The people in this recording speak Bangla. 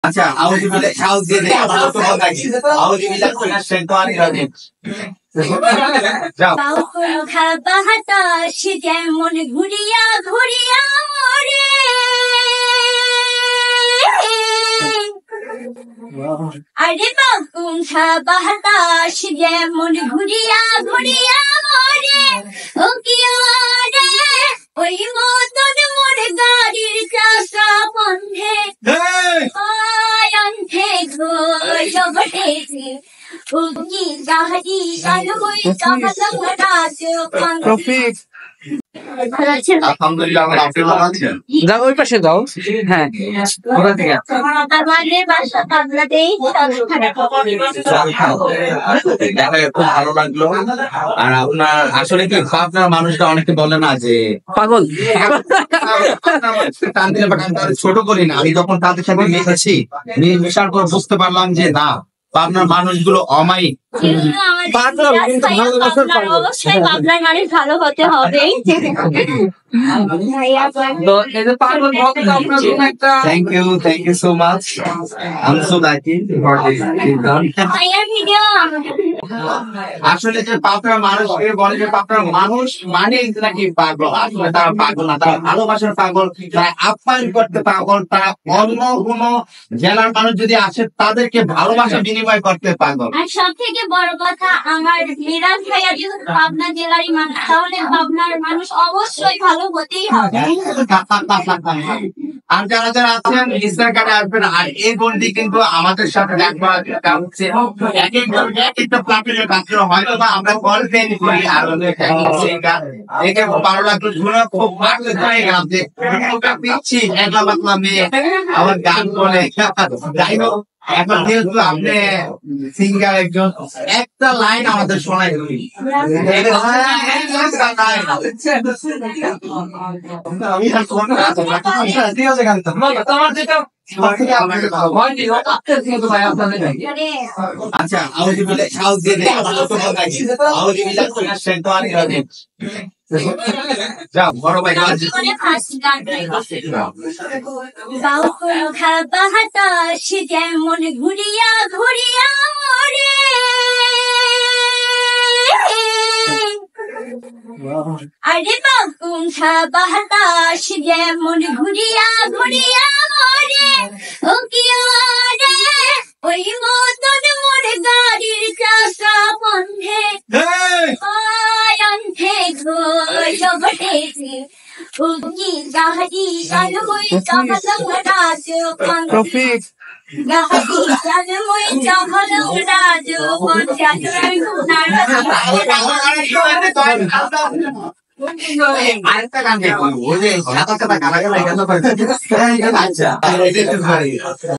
আচ্ছা, আউযুবিল্লাহ সাহস দিয়ে দেয় আমার তো কথা কি আউযুবিল্লাহ মিনাশ শাইতানির রাজিম যাও বাউল খাবা হাতাশ যেমন ঘুরিয়া ঘুরিয়া ওরে আরে বাউল খাবা হাতাশ যেমন ঘুরিয়া ঘুরিয়া ওরে ও কি ওরে ওই মতন মোর গাড়ির চাকা বন্ধে অন্থে গো জবটেছি উকি গাড়ি গাড়ি রফিক আলহামদুলিল্লাহ আপনি ভালো আছেন যাও ওই পাশে যাও হ্যাঁ কোথা থেকে আমাদের বাসা পাবনাতেই খুব ভালো লাগলো আর আপনার আসলে কি আপনার মানুষটা অনেকে বলে না যে পাগল টান দিলে বা টান দিলে ছোট করি না আমি যখন তাদের সাথে মিশেছি মেশার পর বুঝতে পারলাম যে না আপনার মানুষগুলো অমায়িক অবশ্যই পাবনার মানুষ ভালো হতে হবে thank you so much I am so lucky for this video আসলে যে পাপড়া মানুষ বলে যে পাপড়া মানুষ মানে নাকি পাগল আসলে তারা পাগল না তারা ভালোবাসার পাগল তারা আপ্যায়ন করতে পাগল তারা অন্য কোনো জেলার মানুষ যদি আসে তাদেরকে ভালোবাসা বিনিময় করতে পাগল আর সব থেকে বড় কথা আমার মিরাজ ভাইয়া যেহেতু পাবনা জেলারই মানুষ তাহলে পাবনার মানুষ অবশ্যই ভালো হতেই হবে আর যারা যারা আছেন ইনস্টাগ্রামে আসবেন আর এই বন্দি কিন্তু আমাদের সাথে একবার হচ্ছে এক একটা প্ল্যাটফর্মে কাজ করা হয়তো বা আমরা কল পেয়ে করি আর দেখে ভালো লাগলো শুনে খুব ভালো হয়ে গেলাম যে পিচ্ছি একলা পাতলা মেয়ে আমার গান বলে যাই হোক এখন যেহেতু আপনি সিঙ্গার একজন একটা লাইন আমাদের শোনাই দিবি আমি আর কোন তোমার যেটা আচ্ছা আউযুবিল্লাহ সাহস দিয়ে দেয় আমার তো কথা কি আউযুবিল্লাহ মিনাশ শাইতানির রাজিম যাও বড় ভাই জীবনে ফাঁসি গান বাউল খাবা হাতাশ যেমন ঘুরিয়া ঘুরিয়া ওরে আরে বাউল খাবা হাতাশ যেমন ঘুরিয়া ঘুরিয়া ওরে ও কি ওরে ওই মতন মোর গাড়ির চাকা বন্ধে অন্থে গো জবটেছি উকি গাড়ি গাড়ি রফিক আরেকটা গান দেখো ওই যে গালাগালা গালাগালা